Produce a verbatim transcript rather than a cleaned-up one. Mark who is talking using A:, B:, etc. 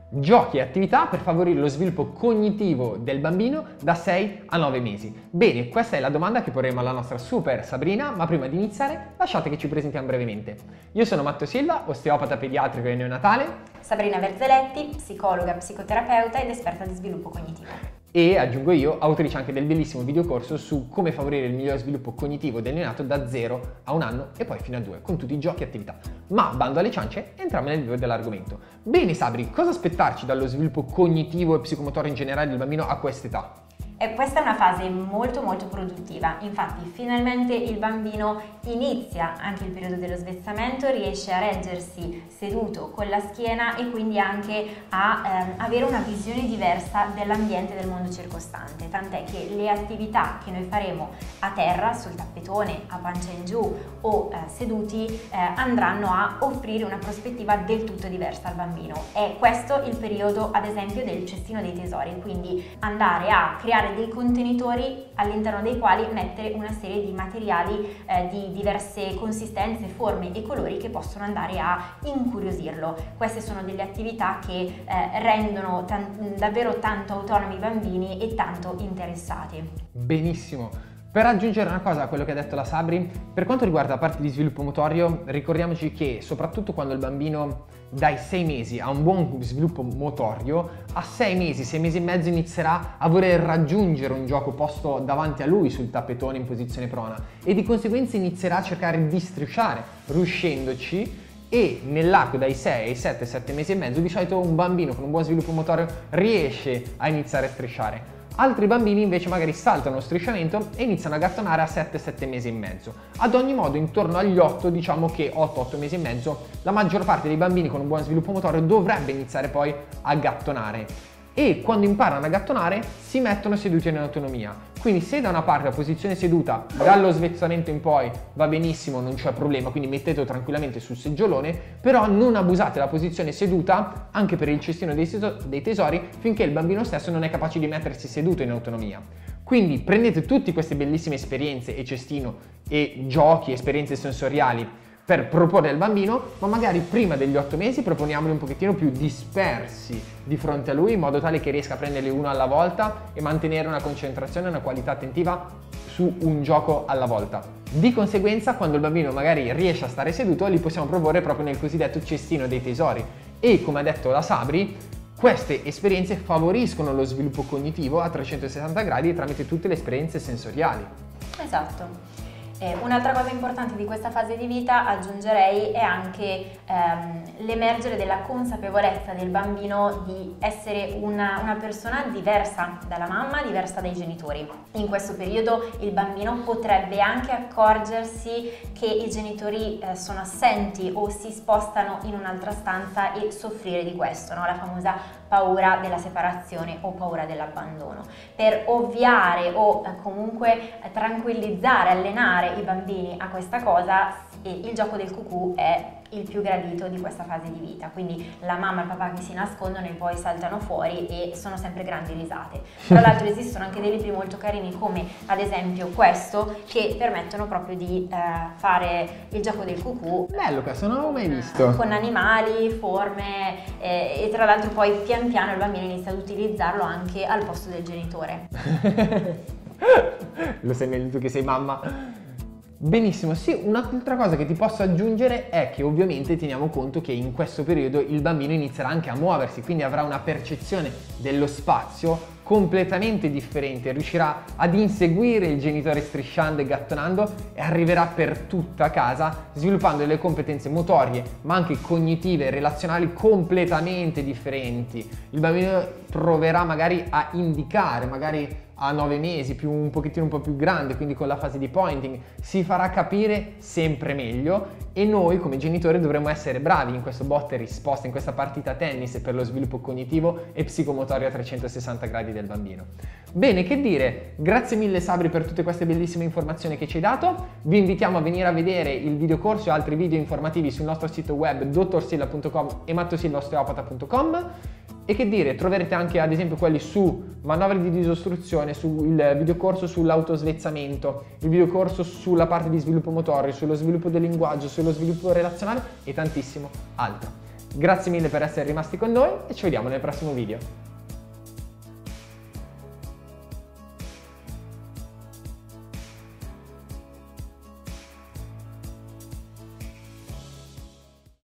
A: Giochi e attività per favorire lo sviluppo cognitivo del bambino da sei a nove mesi. Bene, questa è la domanda che porremo alla nostra super Sabrina, ma prima di iniziare lasciate che ci presentiamo brevemente. Io sono Matteo Silva, osteopata pediatrico e neonatale.
B: Sabrina Verzelletti, psicologa, psicoterapeuta ed esperta di sviluppo cognitivo.
A: E aggiungo io, autrice anche del bellissimo videocorso su come favorire il migliore sviluppo cognitivo del neonato da zero a un anno e poi fino a due, con tutti i giochi e attività. Ma bando alle ciance, entriamo nel vivo dell'argomento. Bene Sabri, cosa aspettarci dallo sviluppo cognitivo e psicomotorio in generale del bambino a quest'età?
B: E questa è una fase molto molto produttiva, infatti finalmente il bambino inizia anche il periodo dello svezzamento, riesce a reggersi seduto con la schiena e quindi anche a ehm, avere una visione diversa dell'ambiente e del mondo circostante, tant'è che le attività che noi faremo a terra, sul tappetone, a pancia in giù o eh, seduti eh, andranno a offrire una prospettiva del tutto diversa al bambino. È questo il periodo ad esempio del cestino dei tesori, quindi andare a creare dei contenitori all'interno dei quali mettere una serie di materiali eh, di diverse consistenze, forme e colori che possono andare a incuriosirlo. Queste sono delle attività che eh, rendono tan- davvero tanto autonomi i bambini e tanto interessati.
A: Benissimo. Per aggiungere una cosa a quello che ha detto la Sabri, per quanto riguarda la parte di sviluppo motorio, ricordiamoci che soprattutto quando il bambino dai sei mesi ha un buon sviluppo motorio, a sei mesi, sei mesi e mezzo inizierà a voler raggiungere un gioco posto davanti a lui sul tappetone in posizione prona e di conseguenza inizierà a cercare di strisciare, riuscendoci. E nell'arco dai sei ai sette sette mesi e mezzo di solito un bambino con un buon sviluppo motorio riesce a iniziare a strisciare. Altri bambini invece magari saltano lo strisciamento e iniziano a gattonare a sette sette mesi e mezzo. Ad ogni modo intorno agli otto, diciamo che otto otto mesi e mezzo, la maggior parte dei bambini con un buon sviluppo motorio dovrebbe iniziare poi a gattonare. E quando imparano a gattonare si mettono seduti in autonomia. Quindi se da una parte la posizione seduta dallo svezzamento in poi va benissimo, non c'è problema, quindi mettetelo tranquillamente sul seggiolone, però non abusate della posizione seduta anche per il cestino dei tesori finché il bambino stesso non è capace di mettersi seduto in autonomia. Quindi prendete tutte queste bellissime esperienze e cestino e giochi, esperienze sensoriali per proporre al bambino, ma magari prima degli otto mesi proponiamoli un pochettino più dispersi di fronte a lui in modo tale che riesca a prenderli uno alla volta e mantenere una concentrazione e una qualità attentiva su un gioco alla volta. Di conseguenza, quando il bambino magari riesce a stare seduto, li possiamo proporre proprio nel cosiddetto cestino dei tesori. E come ha detto la Sabri, queste esperienze favoriscono lo sviluppo cognitivo a trecentosessanta gradi tramite tutte le esperienze sensoriali.
B: Esatto. Eh, un'altra cosa importante di questa fase di vita, aggiungerei, è anche ehm, l'emergere della consapevolezza del bambino di essere una, una persona diversa dalla mamma, diversa dai genitori. In questo periodo il bambino potrebbe anche accorgersi che i genitori eh, sono assenti o si spostano in un'altra stanza e soffrire di questo, no? La famosa paura della separazione o paura dell'abbandono. Per ovviare o eh, comunque eh, tranquillizzare, allenare i bambini a questa cosa, il gioco del cucù è il più gradito di questa fase di vita, quindi la mamma e il papà che si nascondono e poi saltano fuori e sono sempre grandi risate. Tra l'altro esistono anche dei libri molto carini come ad esempio questo che permettono proprio di eh, fare il gioco del cucù.
A: Bello, questo non l'avevo mai visto.
B: Con animali, forme eh, e tra l'altro poi pian piano il bambino inizia ad utilizzarlo anche al posto del genitore.
A: Lo sai meglio tu che sei mamma. Benissimo, sì, un'altra cosa che ti posso aggiungere è che ovviamente teniamo conto che in questo periodo il bambino inizierà anche a muoversi, quindi avrà una percezione dello spazio completamente differente, riuscirà ad inseguire il genitore strisciando e gattonando e arriverà per tutta casa sviluppando delle competenze motorie ma anche cognitive e relazionali completamente differenti. Il bambino proverà magari a indicare, magari a nove mesi, più un pochettino un po' più grande, quindi con la fase di pointing, si farà capire sempre meglio e noi come genitori dovremo essere bravi in questo botta e risposta, in questa partita tennis per lo sviluppo cognitivo e psicomotorio a trecentosessanta gradi del bambino. Bene, che dire, grazie mille Sabri per tutte queste bellissime informazioni che ci hai dato, vi invitiamo a venire a vedere il videocorso e altri video informativi sul nostro sito web dottorsilla punto com e mattosilvaosteopata punto com. E che dire, troverete anche ad esempio quelli su manovre di disostruzione, sul videocorso sull'autosvezzamento, il videocorso sulla parte di sviluppo motorio, sullo sviluppo del linguaggio, sullo sviluppo relazionale e tantissimo altro. Grazie mille per essere rimasti con noi e ci vediamo nel prossimo video.